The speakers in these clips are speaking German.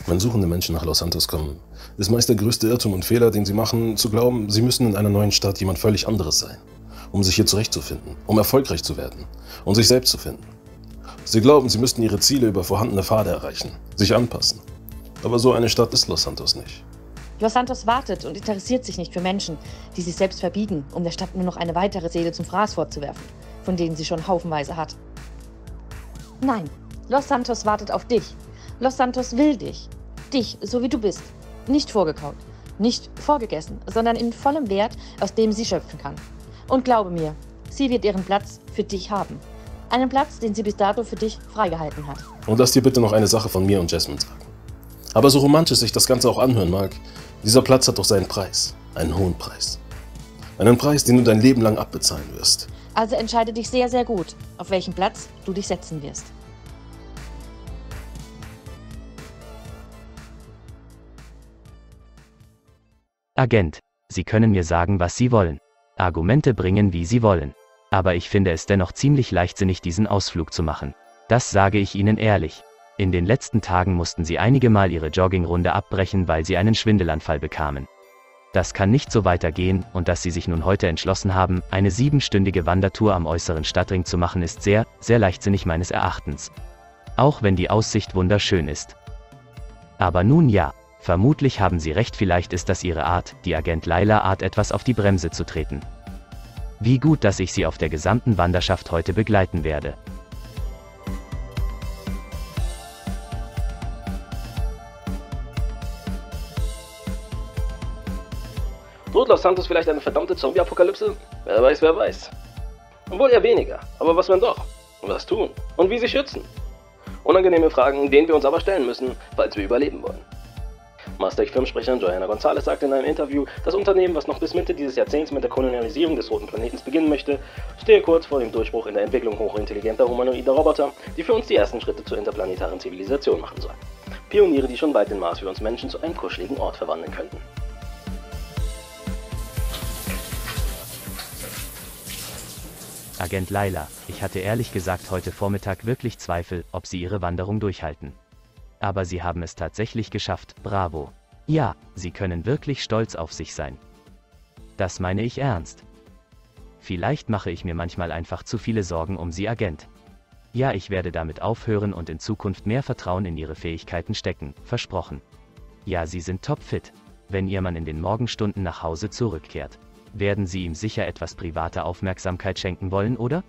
Wenn suchende Menschen nach Los Santos kommen, ist meist der größte Irrtum und Fehler, den sie machen, zu glauben, sie müssen in einer neuen Stadt jemand völlig anderes sein, um sich hier zurechtzufinden, um erfolgreich zu werden und sich selbst zu finden. Sie glauben, sie müssten ihre Ziele über vorhandene Pfade erreichen, sich anpassen. Aber so eine Stadt ist Los Santos nicht. Los Santos wartet und interessiert sich nicht für Menschen, die sich selbst verbiegen, um der Stadt nur noch eine weitere Seele zum Fraß vorzuwerfen, von denen sie schon haufenweise hat. Nein, Los Santos wartet auf dich. Los Santos will dich. Dich, so wie du bist. Nicht vorgekaut, nicht vorgegessen, sondern in vollem Wert, aus dem sie schöpfen kann. Und glaube mir, sie wird ihren Platz für dich haben. Einen Platz, den sie bis dato für dich freigehalten hat. Und lass dir bitte noch eine Sache von mir und Jasmine sagen. Aber so romantisch sich das Ganze auch anhören mag, dieser Platz hat doch seinen Preis. Einen hohen Preis. Einen Preis, den du dein Leben lang abbezahlen wirst. Also entscheide dich sehr, sehr gut, auf welchen Platz du dich setzen wirst. Agent, Sie können mir sagen, was Sie wollen. Argumente bringen, wie Sie wollen. Aber ich finde es dennoch ziemlich leichtsinnig, diesen Ausflug zu machen. Das sage ich Ihnen ehrlich. In den letzten Tagen mussten Sie einige Mal Ihre Joggingrunde abbrechen, weil Sie einen Schwindelanfall bekamen. Das kann nicht so weitergehen, und dass Sie sich nun heute entschlossen haben, eine 7-stündige Wandertour am äußeren Stadtring zu machen, ist sehr, sehr leichtsinnig meines Erachtens. Auch wenn die Aussicht wunderschön ist. Aber nun ja, vermutlich haben Sie recht, vielleicht ist das Ihre Art, die Agent Laila Art, etwas auf die Bremse zu treten. Wie gut, dass ich Sie auf der gesamten Wanderschaft heute begleiten werde. Droht Los Santos vielleicht eine verdammte Zombie-Apokalypse? Wer weiß, wer weiß. Wohl eher weniger, aber was wenn doch? Was tun? Und wie sich schützen? Unangenehme Fragen, denen wir uns aber stellen müssen, falls wir überleben wollen. Mastech-Firmensprecherin Johanna Gonzalez sagte in einem Interview, das Unternehmen, was noch bis Mitte dieses Jahrzehnts mit der Kolonialisierung des roten Planetens beginnen möchte, stehe kurz vor dem Durchbruch in der Entwicklung hochintelligenter humanoider Roboter, die für uns die ersten Schritte zur interplanetaren Zivilisation machen sollen. Pioniere, die schon bald den Mars für uns Menschen zu einem kuscheligen Ort verwandeln könnten. Agent Laila, ich hatte ehrlich gesagt heute Vormittag wirklich Zweifel, ob Sie Ihre Wanderung durchhalten. Aber Sie haben es tatsächlich geschafft, bravo. Ja, Sie können wirklich stolz auf sich sein. Das meine ich ernst. Vielleicht mache ich mir manchmal einfach zu viele Sorgen um Sie, Agent. Ja, ich werde damit aufhören und in Zukunft mehr Vertrauen in Ihre Fähigkeiten stecken, versprochen. Ja, Sie sind topfit. Wenn Ihr Mann in den Morgenstunden nach Hause zurückkehrt, werden Sie ihm sicher etwas private Aufmerksamkeit schenken wollen, oder?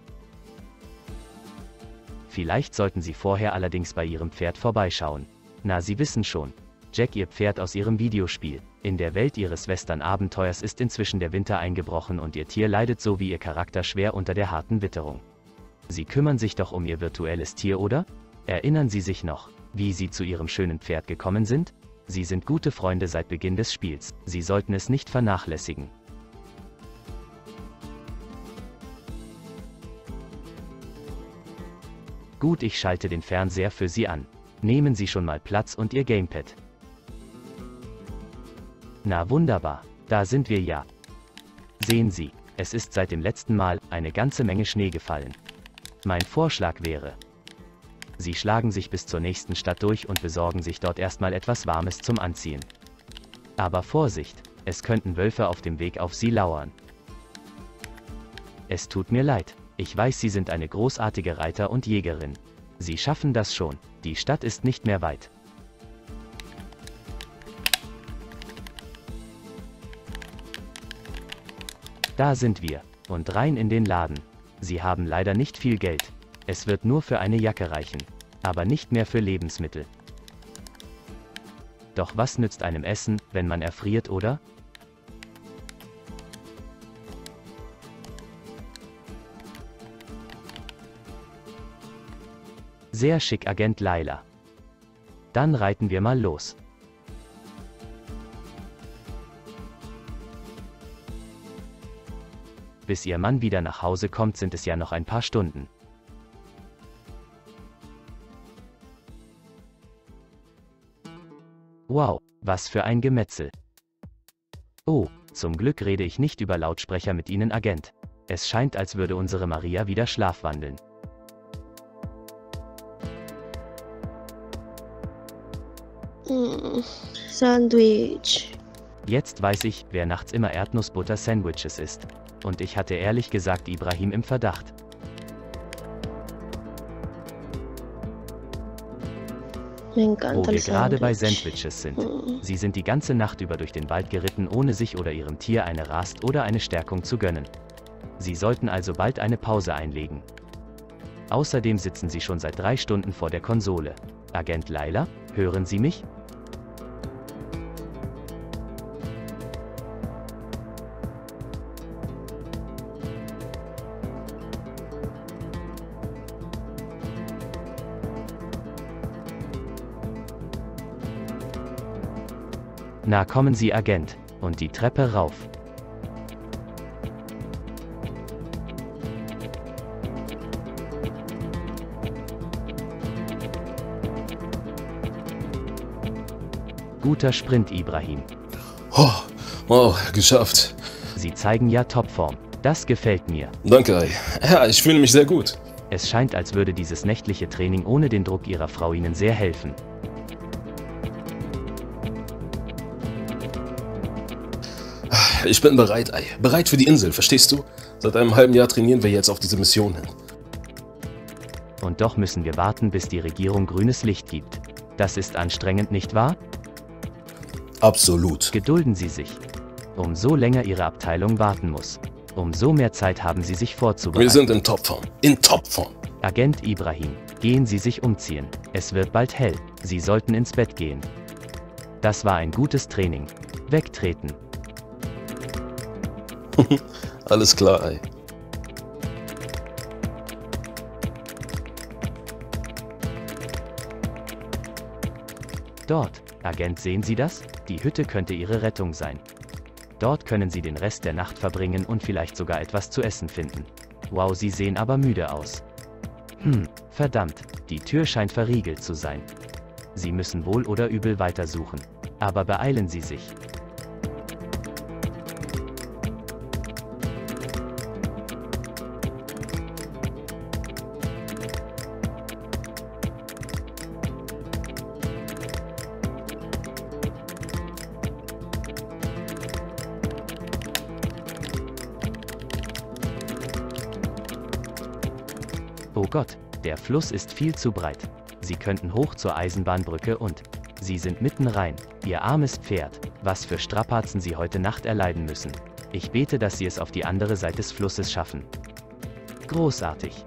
Vielleicht sollten Sie vorher allerdings bei Ihrem Pferd vorbeischauen. Na, Sie wissen schon. Jack, Ihr Pferd aus Ihrem Videospiel. In der Welt Ihres Western-Abenteuers ist inzwischen der Winter eingebrochen und Ihr Tier leidet so wie Ihr Charakter schwer unter der harten Witterung. Sie kümmern sich doch um Ihr virtuelles Tier, oder? Erinnern Sie sich noch, wie Sie zu Ihrem schönen Pferd gekommen sind? Sie sind gute Freunde seit Beginn des Spiels. Sie sollten es nicht vernachlässigen. Gut, ich schalte den Fernseher für Sie an. Nehmen Sie schon mal Platz und Ihr Gamepad. Na wunderbar, da sind wir ja. Sehen Sie, es ist seit dem letzten Mal eine ganze Menge Schnee gefallen. Mein Vorschlag wäre, Sie schlagen sich bis zur nächsten Stadt durch und besorgen sich dort erstmal etwas Warmes zum Anziehen. Aber Vorsicht, es könnten Wölfe auf dem Weg auf Sie lauern. Es tut mir leid. Ich weiß, Sie sind eine großartige Reiter und Jägerin. Sie schaffen das schon, die Stadt ist nicht mehr weit. Da sind wir, und rein in den Laden. Sie haben leider nicht viel Geld. Es wird nur für eine Jacke reichen, aber nicht mehr für Lebensmittel. Doch was nützt einem Essen, wenn man erfriert, oder? Sehr schick, Agent Laila. Dann reiten wir mal los. Bis Ihr Mann wieder nach Hause kommt, sind es ja noch ein paar Stunden. Wow, was für ein Gemetzel. Oh, zum Glück rede ich nicht über Lautsprecher mit Ihnen, Agent. Es scheint, als würde unsere Maria wieder schlafwandeln. Sandwich. Jetzt weiß ich, wer nachts immer Erdnussbutter-Sandwiches isst. Und ich hatte ehrlich gesagt Ibrahim im Verdacht. Me Wo encanta wir el gerade bei sándwich. Sandwiches sind. Sie sind die ganze Nacht über durch den Wald geritten, ohne sich oder ihrem Tier eine Rast oder eine Stärkung zu gönnen. Sie sollten also bald eine Pause einlegen. Außerdem sitzen Sie schon seit 3 Stunden vor der Konsole. Agent Layla, hören Sie mich? Na kommen Sie, Agent, und die Treppe rauf. Guter Sprint, Ibrahim. Oh, wow, geschafft. Sie zeigen ja Topform. Das gefällt mir. Danke, Ei. Ja, ich fühle mich sehr gut. Es scheint, als würde dieses nächtliche Training ohne den Druck Ihrer Frau Ihnen sehr helfen. Ich bin bereit, Ei. Bereit für die Insel, verstehst du? Seit einem halben Jahr trainieren wir jetzt auf diese Mission hin. Und doch müssen wir warten, bis die Regierung grünes Licht gibt. Das ist anstrengend, nicht wahr? Absolut. Gedulden Sie sich. Umso länger Ihre Abteilung warten muss, umso mehr Zeit haben Sie sich vorzubereiten. Wir sind in Topform. In Topform. Agent Ibrahim, gehen Sie sich umziehen. Es wird bald hell. Sie sollten ins Bett gehen. Das war ein gutes Training. Wegtreten. Alles klar, Ei. Dort, Agent, sehen Sie das? Die Hütte könnte Ihre Rettung sein. Dort können Sie den Rest der Nacht verbringen und vielleicht sogar etwas zu essen finden. Wow, Sie sehen aber müde aus. Verdammt, die Tür scheint verriegelt zu sein. Sie müssen wohl oder übel weitersuchen. Aber beeilen Sie sich. Oh Gott, der Fluss ist viel zu breit. Sie könnten hoch zur Eisenbahnbrücke und... Sie sind mitten rein. Ihr armes Pferd. Was für Strapazen Sie heute Nacht erleiden müssen. Ich bete, dass Sie es auf die andere Seite des Flusses schaffen. Großartig.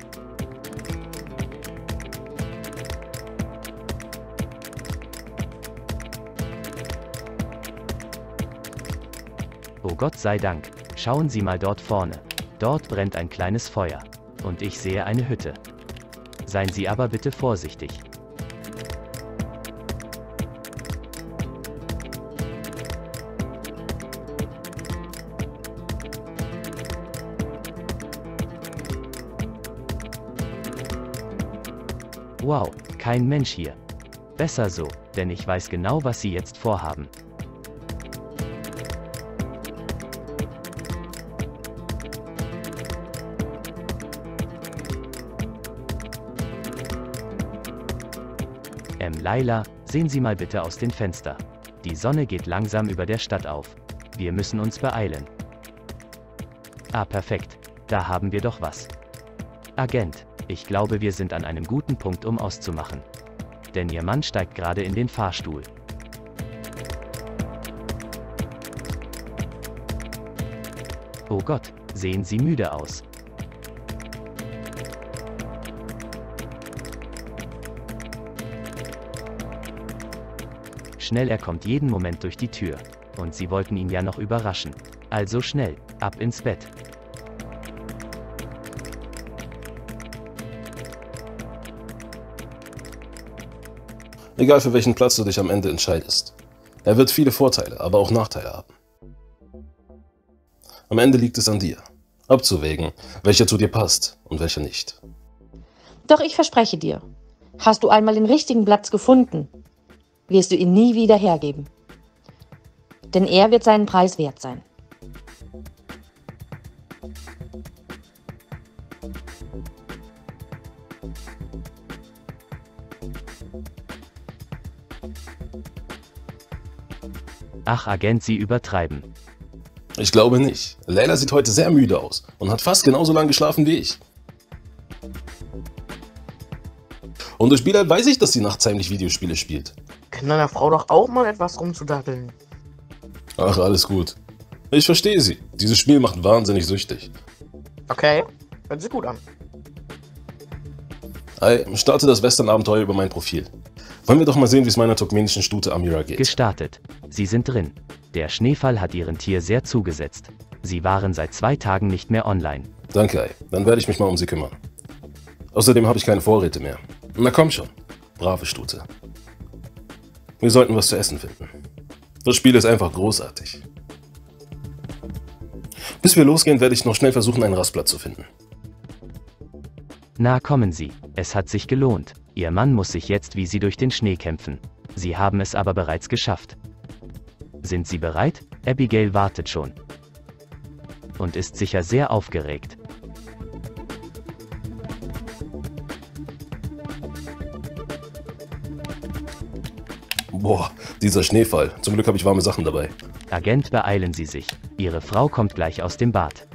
Oh Gott sei Dank. Schauen Sie mal dort vorne. Dort brennt ein kleines Feuer. Und ich sehe eine Hütte. Seien Sie aber bitte vorsichtig. Wow, kein Mensch hier. Besser so, denn ich weiß genau, was Sie jetzt vorhaben. Layla, sehen Sie mal bitte aus dem Fenster. Die Sonne geht langsam über der Stadt auf. Wir müssen uns beeilen. Ah, perfekt. Da haben wir doch was. Agent, ich glaube, wir sind an einem guten Punkt, um auszumachen. Denn Ihr Mann steigt gerade in den Fahrstuhl. Oh Gott, sehen Sie müde aus. Schnell, er kommt jeden Moment durch die Tür. Und Sie wollten ihn ja noch überraschen. Also schnell, ab ins Bett. Egal für welchen Platz du dich am Ende entscheidest. Er wird viele Vorteile, aber auch Nachteile haben. Am Ende liegt es an dir, abzuwägen, welcher zu dir passt und welcher nicht. Doch ich verspreche dir, hast du einmal den richtigen Platz gefunden, wirst du ihn nie wieder hergeben. Denn er wird seinen Preis wert sein. Ach, Agent, Sie übertreiben. Ich glaube nicht. Layla sieht heute sehr müde aus und hat fast genauso lange geschlafen wie ich. Und durch Bilal weiß ich, dass sie nachts heimlich Videospiele spielt. Kann deiner Frau doch auch mal etwas rumzudaddeln. Ach, alles gut. Ich verstehe sie. Dieses Spiel macht wahnsinnig süchtig. Okay, hört sich gut an. Hi, starte das Western-Abenteuer über mein Profil. Wollen wir doch mal sehen, wie es meiner turkmenischen Stute Amira geht. Gestartet. Sie sind drin. Der Schneefall hat Ihrem Tier sehr zugesetzt. Sie waren seit 2 Tagen nicht mehr online. Danke, Ei. Dann werde ich mich mal um sie kümmern. Außerdem habe ich keine Vorräte mehr. Na komm schon. Brave Stute. Wir sollten was zu essen finden. Das Spiel ist einfach großartig. Bis wir losgehen, werde ich noch schnell versuchen, einen Rastplatz zu finden. Na, kommen Sie. Es hat sich gelohnt. Ihr Mann muss sich jetzt wie Sie durch den Schnee kämpfen. Sie haben es aber bereits geschafft. Sind Sie bereit? Abigail wartet schon. Und ist sicher sehr aufgeregt. Boah, dieser Schneefall. Zum Glück habe ich warme Sachen dabei. Agent, beeilen Sie sich. Ihre Frau kommt gleich aus dem Bad.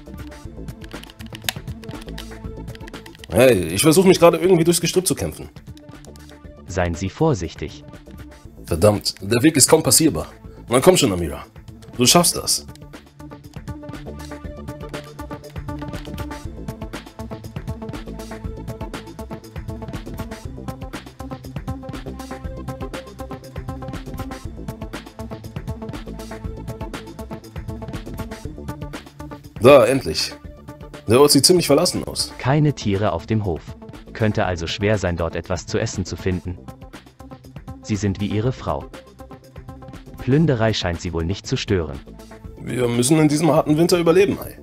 Hey, ich versuche mich gerade irgendwie durchs Gestrüpp zu kämpfen. Seien Sie vorsichtig. Verdammt, der Weg ist kaum passierbar. Na komm schon, Amira. Du schaffst das. Da, endlich. Der Ort sieht ziemlich verlassen aus. Keine Tiere auf dem Hof. Könnte also schwer sein, dort etwas zu essen zu finden. Sie sind wie Ihre Frau. Plünderei scheint Sie wohl nicht zu stören. Wir müssen in diesem harten Winter überleben, Ei.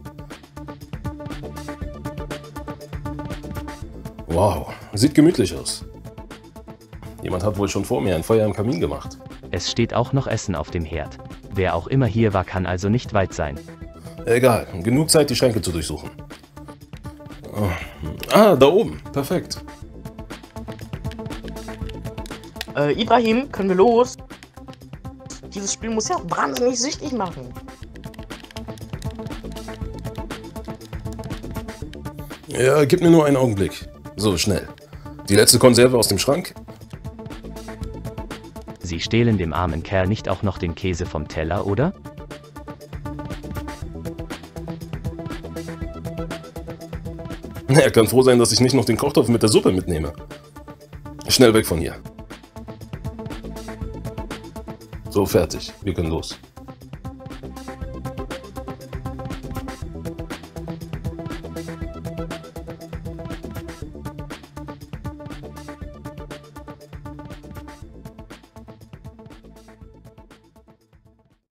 Wow, sieht gemütlich aus. Jemand hat wohl schon vor mir ein Feuer im Kamin gemacht. Es steht auch noch Essen auf dem Herd. Wer auch immer hier war, kann also nicht weit sein. Egal, genug Zeit, die Schränke zu durchsuchen. Ah, da oben. Perfekt. Ibrahim, können wir los? Dieses Spiel muss ja wahnsinnig süchtig machen. Ja, gib mir nur einen Augenblick. So, schnell. Die letzte Konserve aus dem Schrank? Sie stehlen dem armen Kerl nicht auch noch den Käse vom Teller, oder? Er kann froh sein, dass ich nicht noch den Kochtopf mit der Suppe mitnehme. Schnell weg von hier. So, fertig. Wir können los.